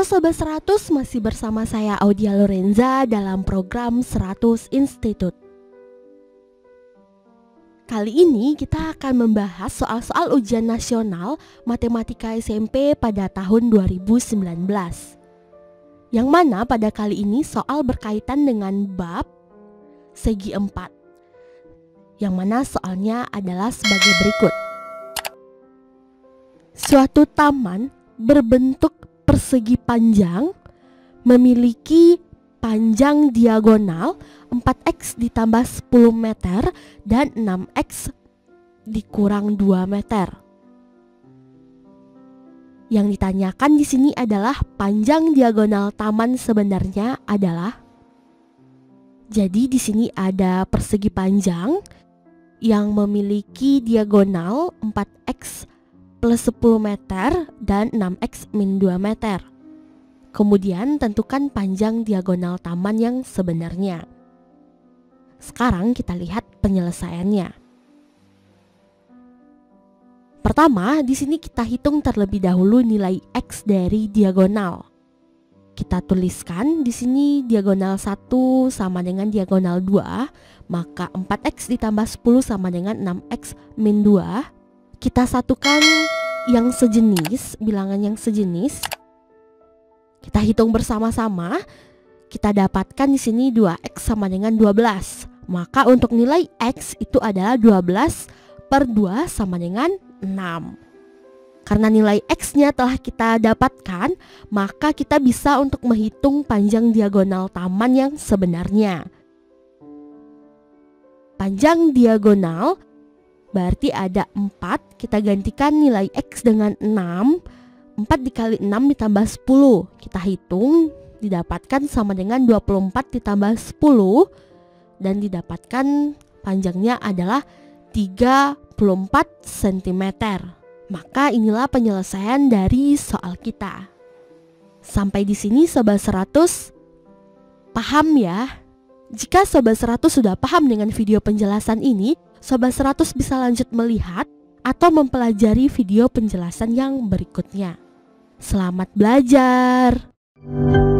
Sobat 100, masih bersama saya Audia Lorenza dalam program 100 Institute. Kali ini kita akan membahas soal-soal ujian nasional Matematika SMP pada tahun 2019. Yang mana pada kali ini soal berkaitan dengan bab segi 4. Yang mana soalnya adalah sebagai berikut. Suatu taman berbentuk persegi panjang memiliki panjang diagonal 4x ditambah 10 meter dan 6x dikurang 2 meter. Yang ditanyakan di sini adalah panjang diagonal taman sebenarnya adalah. Jadi di sini ada persegi panjang yang memiliki diagonal 4x plus 10 meter dan 6x min 2 meter. Kemudian tentukan panjang diagonal taman yang sebenarnya. Sekarang kita lihat penyelesaiannya. Pertama, di sini kita hitung terlebih dahulu nilai x dari diagonal. Kita tuliskan di sini diagonal 1 sama dengan diagonal 2, maka 4x ditambah 10 sama dengan 6x min 2. Kita satukan yang sejenis, bilangan yang sejenis. Kita hitung bersama-sama. Kita dapatkan di sini 2x sama dengan 12. Maka untuk nilai x itu adalah 12 per 2 sama dengan 6. Karena nilai x-nya telah kita dapatkan, maka kita bisa untuk menghitung panjang diagonal taman yang sebenarnya. Panjang diagonal berarti ada 4, kita gantikan nilai x dengan 6. 4 dikali 6 ditambah 10, kita hitung, didapatkan sama dengan 24 ditambah 10. Dan didapatkan panjangnya adalah 34 cm. Maka inilah penyelesaian dari soal kita. Sampai di sini Sobat 100 paham ya? Jika Sobat 100 sudah paham dengan video penjelasan ini, Sobat 100 bisa lanjut melihat atau mempelajari video penjelasan yang berikutnya. Selamat belajar!